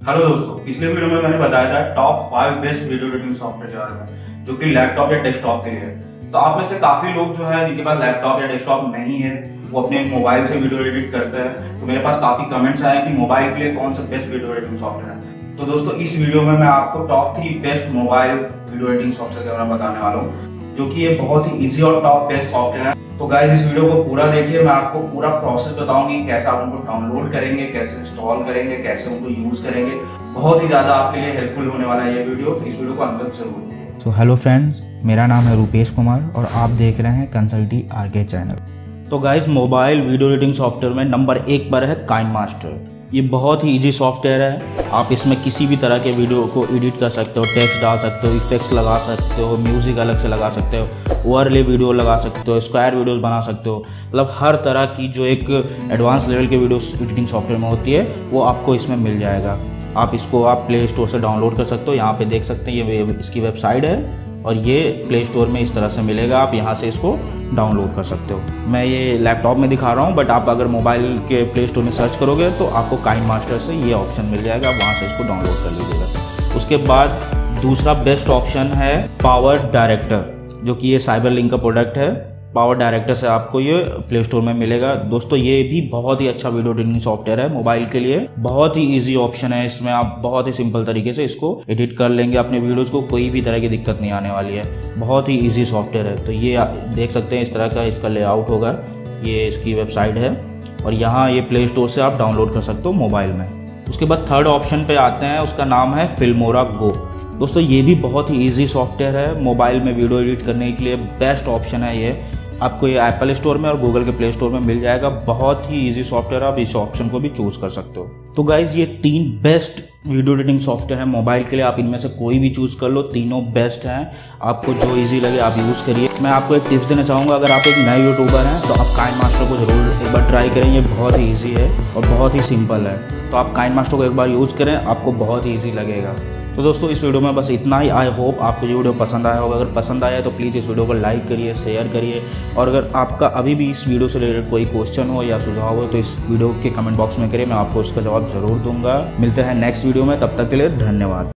Hello दोस्तों, पिछले video में मैंने बताया था top 5 best video editing software के बारे में, जो कि लैपटॉप या डेस्कटॉप के लिए है। तो आप में से काफी लोग जो है जिनके पास लैपटॉप या डेस्कटॉप नहीं है, वो अपने मोबाइल से वीडियो एडिट करते हैं। तो मेरे पास काफी कमेंट्स आए कि मोबाइल के लिए कौन सा बेस्ट वीडियो एडिटिंग सॉफ्टवेयर है। तो दोस्तों, इस वीडियो में मैं आपको top 3 best mobile video editing software के बारे में बताने वाला हूँ, जो कि ये बहुत ही ईजी और टॉप बेस्ट सॉफ्टवेयर है। तो गाइस, इस वीडियो को पूरा देखिए। मैं आपको पूरा प्रोसेस बताऊंगी, कैसे आप उनको डाउनलोड करेंगे, कैसे इंस्टॉल करेंगे, कैसे उनको यूज करेंगे। बहुत ही ज़्यादा आपके लिए हेल्पफुल होने वाला है ये वीडियो, तो इस वीडियो को अंत तक जरूर देखिए। तो हेलो फ्रेंड्स, मेरा नाम है रूपेश कुमार और आप देख रहे हैं कंसल्टी आरके चैनल। तो guys, mobile video editing software में नंबर 1 पर है काइनमास्टर। ये बहुत ही इजी सॉफ्टवेयर है। आप इसमें किसी भी तरह के वीडियो को एडिट कर सकते हो, टेक्स्ट डाल सकते हो, इफेक्ट्स लगा सकते हो, म्यूज़िक अलग से लगा सकते हो, ओवरले वीडियो लगा सकते हो, स्क्वायर वीडियोस बना सकते हो। मतलब हर तरह की जो एक एडवांस लेवल के वीडियो एडिटिंग सॉफ्टवेयर में होती है वो आपको इसमें मिल जाएगा। आप प्ले स्टोर से डाउनलोड कर सकते हो। यहाँ पे देख सकते हैं ये इसकी वेबसाइट है और ये प्ले स्टोर में इस तरह से मिलेगा। आप यहाँ से इसको डाउनलोड कर सकते हो। मैं ये लैपटॉप में दिखा रहा हूँ, बट आप अगर मोबाइल के प्ले स्टोर में सर्च करोगे तो आपको काइनमास्टर से ये ऑप्शन मिल जाएगा। आप वहाँ से इसको डाउनलोड कर लीजिएगा। उसके बाद दूसरा बेस्ट ऑप्शन है पावर डायरेक्टर, जो कि ये साइबरलिंक का प्रोडक्ट है। पावर डायरेक्टर से आपको ये प्ले स्टोर में मिलेगा। दोस्तों, ये भी बहुत ही अच्छा वीडियो एडिटिंग सॉफ्टवेयर है मोबाइल के लिए। बहुत ही इजी ऑप्शन है। इसमें आप बहुत ही सिंपल तरीके से इसको एडिट कर लेंगे अपने वीडियोस को। कोई भी तरह की दिक्कत नहीं आने वाली है। बहुत ही इजी सॉफ्टवेयर है। तो ये देख सकते हैं इस तरह का इसका लेआउट होगा। ये इसकी वेबसाइट है और यहाँ ये प्ले स्टोर से आप डाउनलोड कर सकते हो मोबाइल में। उसके बाद थर्ड ऑप्शन पे आते हैं, उसका नाम है फिल्मोरा गो। दोस्तों, ये भी बहुत ही ईजी सॉफ्टवेयर है। मोबाइल में वीडियो एडिट करने के लिए बेस्ट ऑप्शन है ये। आपको ये एप्पल स्टोर में और गूगल के प्ले स्टोर में मिल जाएगा। बहुत ही इजी सॉफ्टवेयर है। आप इस ऑप्शन को भी चूज़ कर सकते हो। तो गाइज, ये 3 बेस्ट वीडियो एडिटिंग सॉफ्टवेयर है मोबाइल के लिए। आप इनमें से कोई भी चूज़ कर लो, तीनों बेस्ट हैं। आपको जो इजी लगे आप यूज़ करिए। मैं आपको एक टिप्स देना चाहूँगा, अगर आप एक नए यूट्यूबर हैं तो आप काइनमास्टर को ज़रूर एक बार ट्राई करें। ये बहुत ही ईजी है और बहुत ही सिंपल है। तो आप काइनमास्टर को एक बार यूज़ करें, आपको बहुत ही ईजी लगेगा। तो दोस्तों, इस वीडियो में बस इतना ही। आई होप आपको ये वीडियो पसंद आया होगा। अगर पसंद आया तो प्लीज़ इस वीडियो को लाइक करिए, शेयर करिए। और अगर आपका अभी भी इस वीडियो से रिलेटेड कोई क्वेश्चन हो या सुझाव हो तो इस वीडियो के कमेंट बॉक्स में करिए। मैं आपको उसका जवाब ज़रूर दूंगा। मिलते हैं नेक्स्ट वीडियो में, तब तक के लिए धन्यवाद।